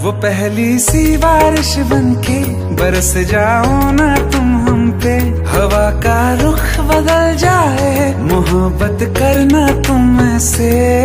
वो पहली सी बारिश बनके बरस जाओ ना तुम हम पे, हवा का रुख बदल जाए मोहब्बत करना तुम ऐसे।